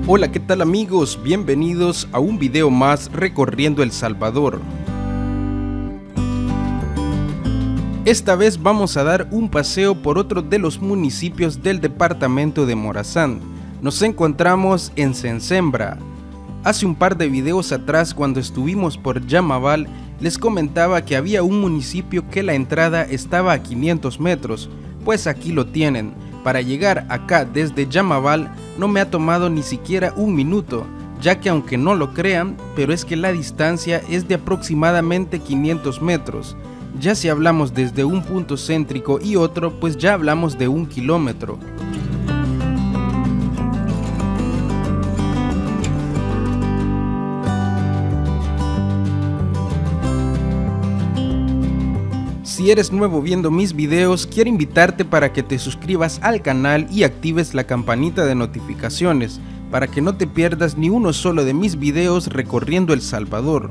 Hola, ¿qué tal amigos? Bienvenidos a un video más recorriendo El Salvador. Esta vez vamos a dar un paseo por otro de los municipios del departamento de Morazán. Nos encontramos en Sensimbra. Hace un par de videos atrás, cuando estuvimos por Yamabal, les comentaba que había un municipio que la entrada estaba a 500 metros, pues aquí lo tienen. Para llegar acá desde Yamabal no me ha tomado ni siquiera un minuto, ya que aunque no lo crean, pero es que la distancia es de aproximadamente 500 metros. Ya si hablamos desde un punto céntrico y otro, pues ya hablamos de 1 kilómetro. Si eres nuevo viendo mis videos, quiero invitarte para que te suscribas al canal y actives la campanita de notificaciones, para que no te pierdas ni uno solo de mis videos recorriendo El Salvador.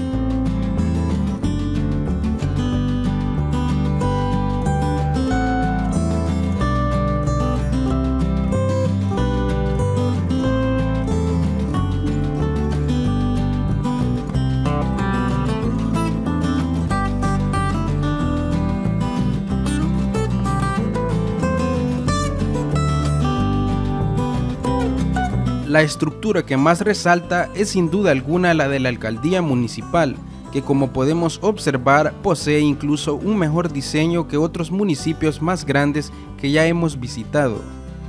La estructura que más resalta es sin duda alguna la de la alcaldía municipal, que como podemos observar posee incluso un mejor diseño que otros municipios más grandes que ya hemos visitado.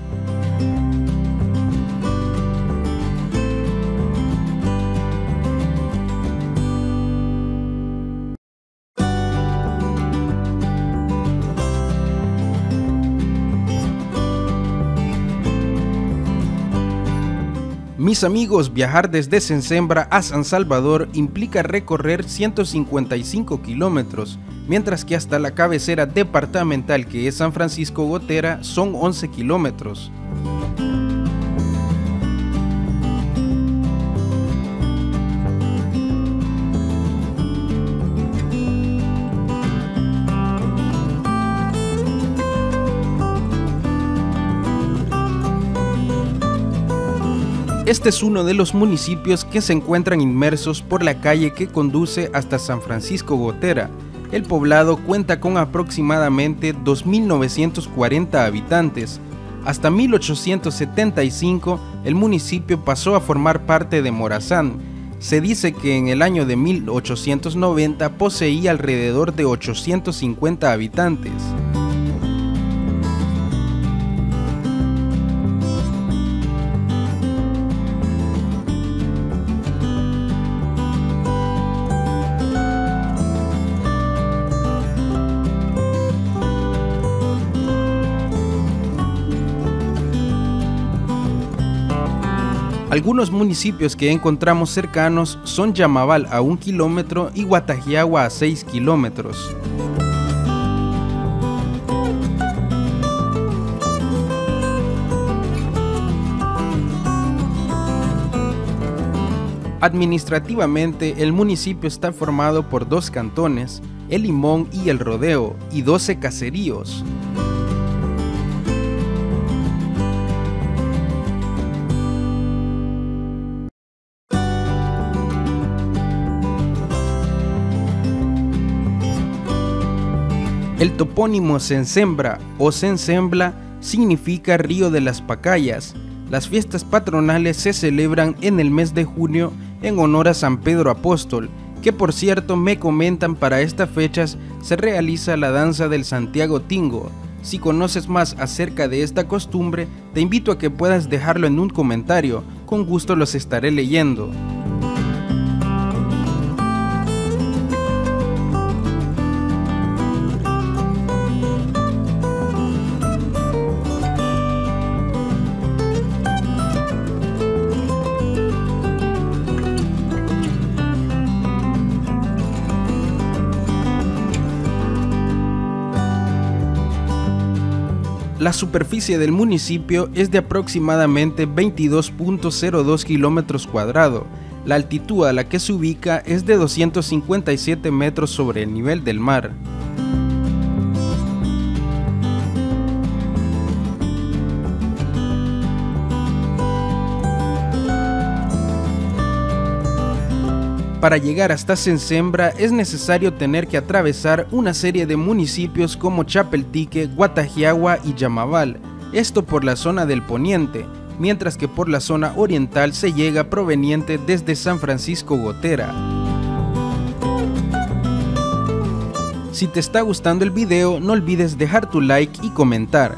Mis amigos, viajar desde Sensimbra a San Salvador implica recorrer 155 kilómetros, mientras que hasta la cabecera departamental, que es San Francisco Gotera, son 11 kilómetros. Este es uno de los municipios que se encuentran inmersos por la calle que conduce hasta San Francisco Gotera. El poblado cuenta con aproximadamente 2.940 habitantes. Hasta 1875 el municipio pasó a formar parte de Morazán. Se dice que en el año de 1890 poseía alrededor de 850 habitantes. Algunos municipios que encontramos cercanos son Yamabal a 1 kilómetro y Guatajiagua a 6 kilómetros. Administrativamente, el municipio está formado por 2 cantones, El Limón y El Rodeo, y 12 caseríos. El topónimo Sensimbra o Sensembla significa Río de las Pacayas. Las fiestas patronales se celebran en el mes de junio en honor a San Pedro Apóstol, que por cierto me comentan para estas fechas se realiza la danza del Santiago Tingo. Si conoces más acerca de esta costumbre, te invito a que puedas dejarlo en un comentario, con gusto los estaré leyendo. La superficie del municipio es de aproximadamente 22.02 kilómetros cuadrados. La altitud a la que se ubica es de 257 metros sobre el nivel del mar. Para llegar hasta Sensembra es necesario tener que atravesar una serie de municipios como Chapeltique, Guatajiagua y Yamaval, esto por la zona del poniente, mientras que por la zona oriental se llega proveniente desde San Francisco Gotera. Si te está gustando el video, no olvides dejar tu like y comentar.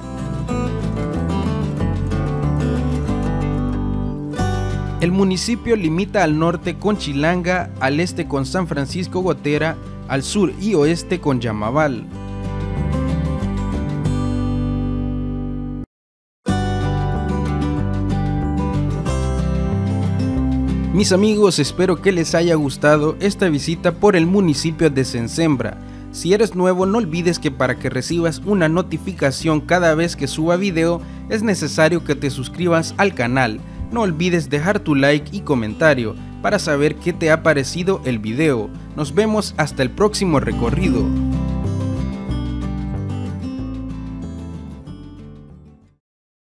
El municipio limita al norte con Chilanga, al este con San Francisco Gotera, al sur y oeste con Yamaval. Mis amigos, espero que les haya gustado esta visita por el municipio de Sensembra. Si eres nuevo, no olvides que para que recibas una notificación cada vez que suba video, es necesario que te suscribas al canal. No olvides dejar tu like y comentario para saber qué te ha parecido el video. Nos vemos hasta el próximo recorrido.